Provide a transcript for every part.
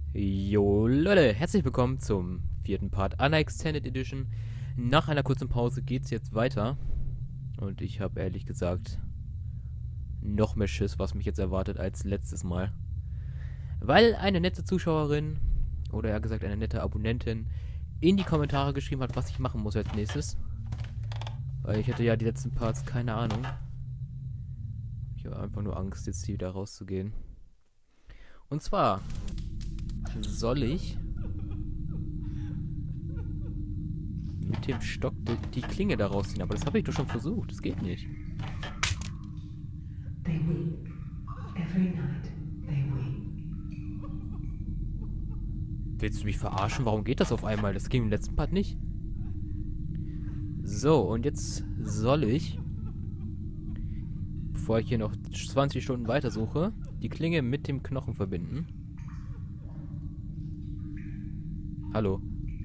Jo Leute, herzlich willkommen zum vierten Part Anna Extended Edition. Nach einer kurzen Pause geht's jetzt weiter. Und ich habe ehrlich gesagt noch mehr Schiss, was mich jetzt erwartet als letztes Mal. Weil eine nette Zuschauerin, oder eher gesagt eine nette Abonnentin, in die Kommentare geschrieben hat, was ich machen muss als nächstes. Weil ich hatte ja die letzten Parts keine Ahnung. Ich habe einfach nur Angst, jetzt hier wieder rauszugehen. Und zwar soll ich mit dem Stock die Klinge da rausziehen. Aber das habe ich doch schon versucht. Das geht nicht. They weep. Every night they weep. Willst du mich verarschen? Warum geht das auf einmal? Das ging im letzten Part nicht. So, und jetzt soll ich, bevor ich hier noch 20 Stunden weitersuche, die Klinge mit dem Knochen verbinden. Hallo?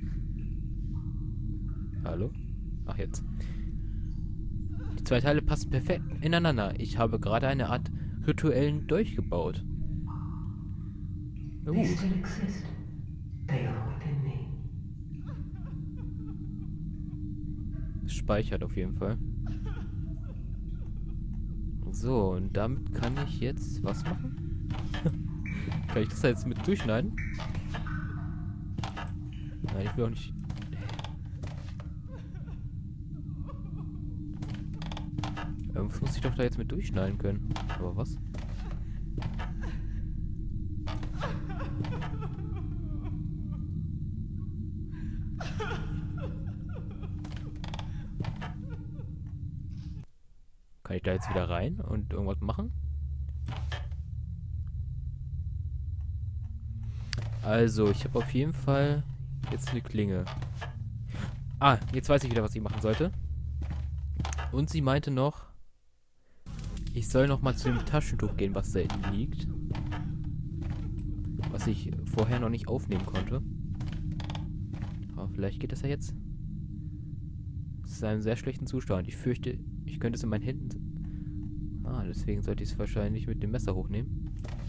Hallo? Ach, jetzt. Die zwei Teile passen perfekt ineinander. Ich habe gerade eine Art rituellen Dolch gebaut. They still exist. They are within me. Speichert auf jeden Fall. So, und damit kann ich jetzt was machen? Kann ich das da jetzt mit durchschneiden? Nein, ich will auch nicht... Irgendwas muss ich doch da jetzt mit durchschneiden können. Aber was? Kann ich da jetzt wieder rein und irgendwas machen? Also, ich habe auf jeden Fall jetzt eine Klinge. Ah, jetzt weiß ich wieder, was ich machen sollte. Und sie meinte noch, ich soll noch mal zu dem Taschentuch gehen, was da liegt. Was ich vorher noch nicht aufnehmen konnte. Aber vielleicht geht das ja jetzt. Es ist in einem sehr schlechten Zustand. Ich fürchte, ich könnte es in meinen Händen... Ah, deswegen sollte ich es wahrscheinlich mit dem Messer hochnehmen.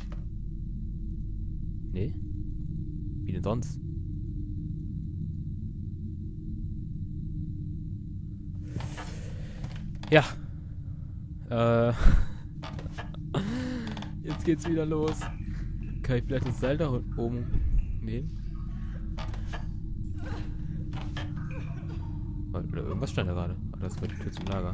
Nee? Wie denn sonst? Ja. Jetzt geht's wieder los. Kann ich vielleicht das Seil da oben nehmen? Oder irgendwas stand da gerade. Oh, das war die Tür zum Lager.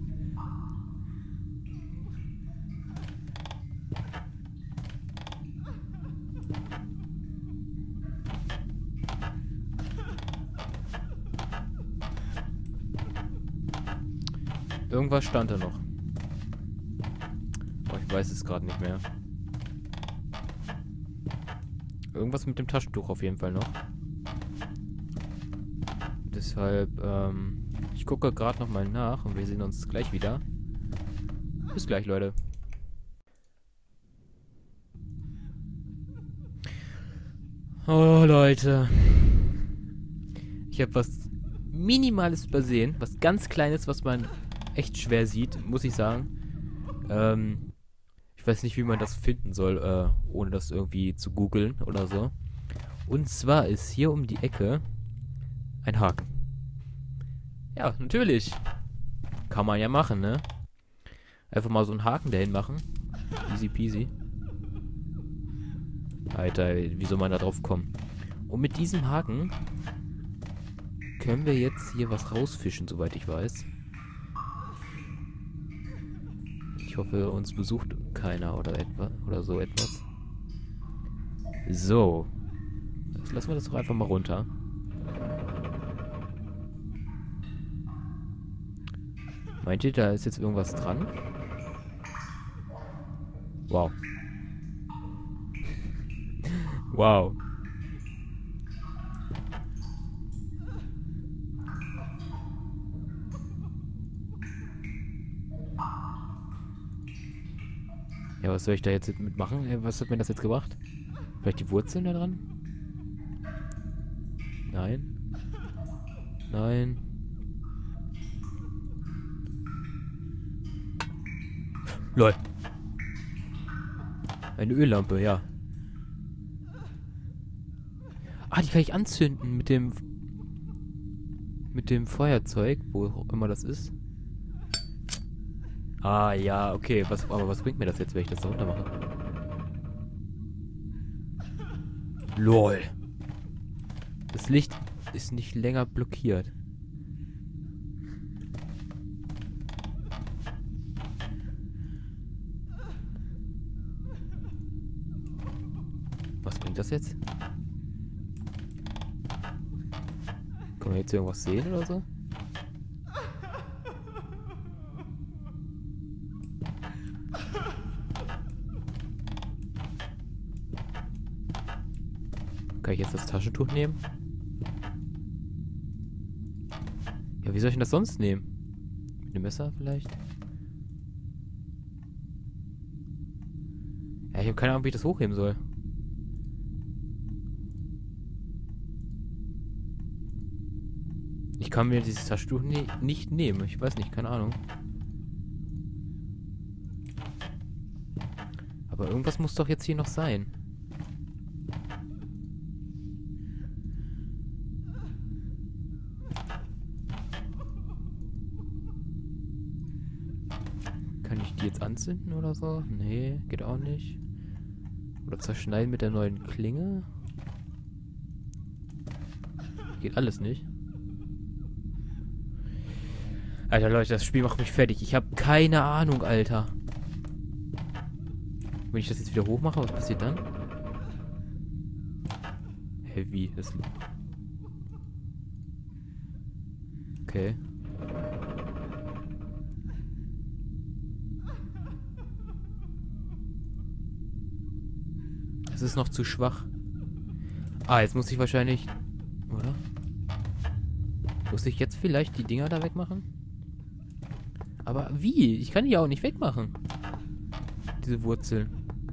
Irgendwas stand da noch. Oh, ich weiß es gerade nicht mehr. Irgendwas mit dem Taschentuch auf jeden Fall noch. Deshalb, ich gucke gerade nochmal nach und wir sehen uns gleich wieder. Bis gleich, Leute. Oh, Leute. Ich habe was Minimales übersehen. Was ganz Kleines, was man echt schwer sieht, muss ich sagen. Ich weiß nicht, wie man das finden soll, ohne das irgendwie zu googeln oder so. Und zwar ist hier um die Ecke ein Haken. Ja, natürlich. Kann man ja machen, ne? Einfach mal so einen Haken dahin machen. Easy peasy. Alter, wie soll man da drauf kommen? Und mit diesem Haken können wir jetzt hier was rausfischen, soweit ich weiß. Ich hoffe, uns besucht keiner oder etwa oder so etwas. So. Jetzt lassen wir das doch einfach mal runter. Meint ihr, da ist jetzt irgendwas dran? Wow. Wow. Ja, was soll ich da jetzt mitmachen? Was hat mir das jetzt gebracht? Vielleicht die Wurzeln da dran? Nein. Nein. LOL. Eine Öllampe, ja. Ah, die kann ich anzünden mit dem... Mit dem Feuerzeug, wo auch immer das ist. Ah, ja, okay. Aber was bringt mir das jetzt, wenn ich das da runter mache? LOL. Das Licht ist nicht länger blockiert. Was bringt das jetzt? Kann man jetzt irgendwas sehen oder so? Kann ich jetzt das Taschentuch nehmen? Ja, wie soll ich denn das sonst nehmen? Mit dem Messer vielleicht? Ja, ich habe keine Ahnung, wie ich das hochheben soll. Ich kann mir dieses Taschentuch nicht nehmen. Ich weiß nicht, keine Ahnung. Aber irgendwas muss doch jetzt hier noch sein. Kann ich die jetzt anzünden oder so? Nee, geht auch nicht. Oder zerschneiden mit der neuen Klinge? Geht alles nicht. Alter, Leute, das Spiel macht mich fertig. Ich habe keine Ahnung, Alter. Wenn ich das jetzt wieder hochmache, was passiert dann? Hä, wie? Das... Okay. Es ist noch zu schwach. Ah, jetzt muss ich wahrscheinlich... Oder? Muss ich jetzt vielleicht die Dinger da wegmachen? Aber wie? Ich kann die ja auch nicht wegmachen. Diese Wurzeln.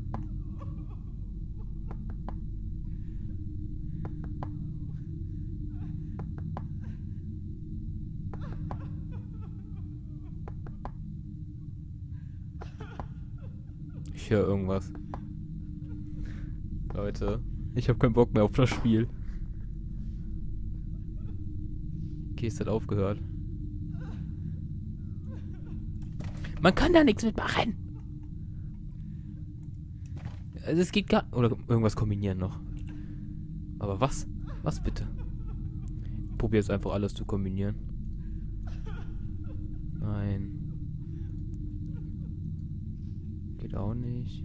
Ich höre irgendwas. Leute, ich habe keinen Bock mehr auf das Spiel. Okay, es hat aufgehört. Man kann da nichts mitmachen. Also es geht gar... Oder irgendwas kombinieren noch. Aber was? Was bitte? Ich probiere jetzt einfach alles zu kombinieren. Nein. Geht auch nicht.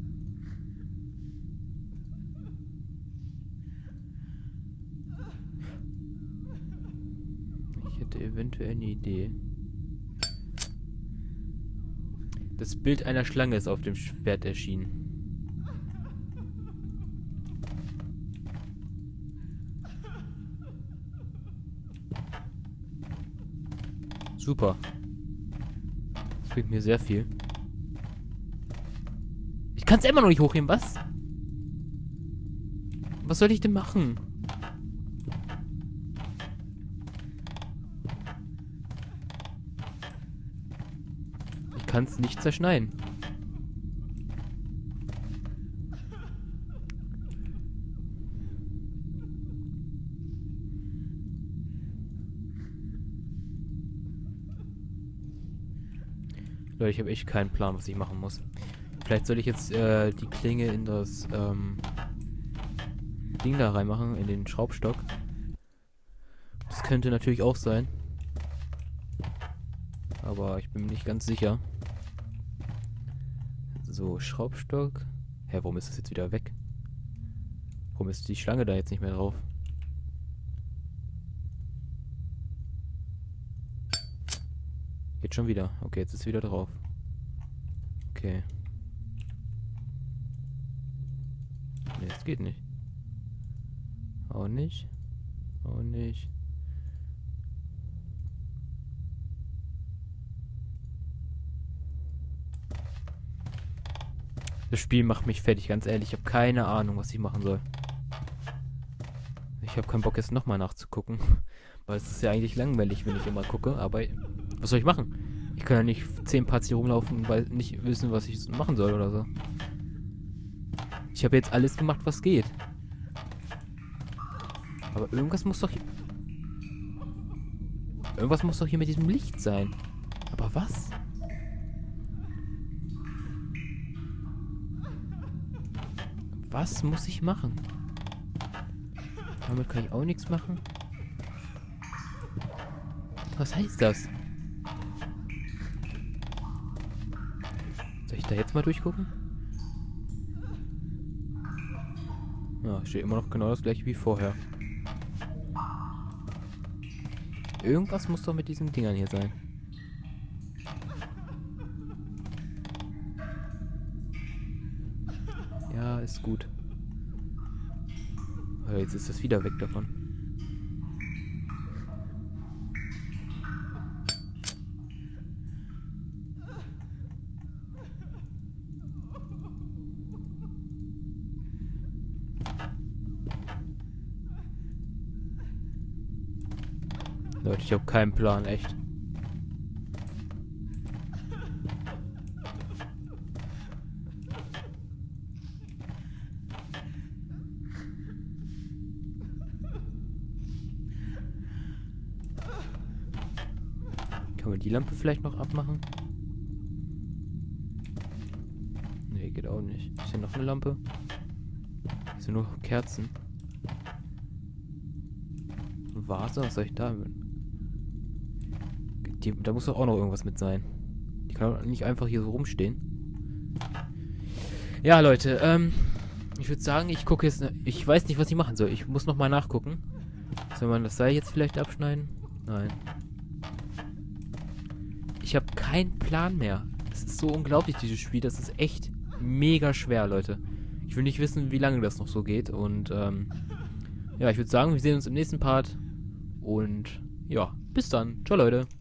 Ich hätte eventuell eine Idee. Das Bild einer Schlange ist auf dem Schwert erschienen. Super. Das bringt mir sehr viel. Ich kann es immer noch nicht hochheben, was? Was soll ich denn machen? Ich kann es nicht zerschneiden. Leute, ich habe echt keinen Plan, was ich machen muss. Vielleicht soll ich jetzt die Klinge in das Ding da reinmachen, in den Schraubstock. Das könnte natürlich auch sein. Aber ich bin mir nicht ganz sicher. So, Schraubstock. Hä, warum ist das jetzt wieder weg? Warum ist die Schlange da jetzt nicht mehr drauf? Geht schon wieder. Okay, jetzt ist wieder drauf. Okay. Ne, es geht nicht. Auch nicht. Auch nicht. Das Spiel macht mich fertig, ganz ehrlich. Ich habe keine Ahnung, was ich machen soll. Ich habe keinen Bock, jetzt nochmal nachzugucken. Weil es ist ja eigentlich langweilig, wenn ich immer gucke. Aber was soll ich machen? Ich kann ja nicht 10 Parts hier rumlaufen, weil nicht wissen, was ich machen soll oder so. Ich habe jetzt alles gemacht, was geht. Aber irgendwas muss doch hier... Irgendwas muss doch hier mit diesem Licht sein. Aber was? Was muss ich machen? Damit kann ich auch nichts machen. Was heißt das? Soll ich da jetzt mal durchgucken? Ja, steht immer noch genau das gleiche wie vorher. Irgendwas muss doch mit diesen Dingern hier sein. Ja, ist gut. Aber jetzt ist das wieder weg davon. Leute, ich habe keinen Plan, echt. Kann man die Lampe vielleicht noch abmachen? Nee, geht auch nicht. Ist hier noch eine Lampe? Hier sind nur Kerzen. Vase? Was soll ich da mit? Da muss doch auch noch irgendwas mit sein. Die kann doch nicht einfach hier so rumstehen. Ja, Leute, ich würde sagen, ich gucke jetzt... Ich weiß nicht, was ich machen soll. Ich muss nochmal nachgucken. Soll man das Seil jetzt vielleicht abschneiden? Nein. Ich habe keinen Plan mehr. Es ist so unglaublich, dieses Spiel. Das ist echt mega schwer, Leute. Ich will nicht wissen, wie lange das noch so geht. Und, ja, ich würde sagen, wir sehen uns im nächsten Part. Und, ja, bis dann. Ciao, Leute.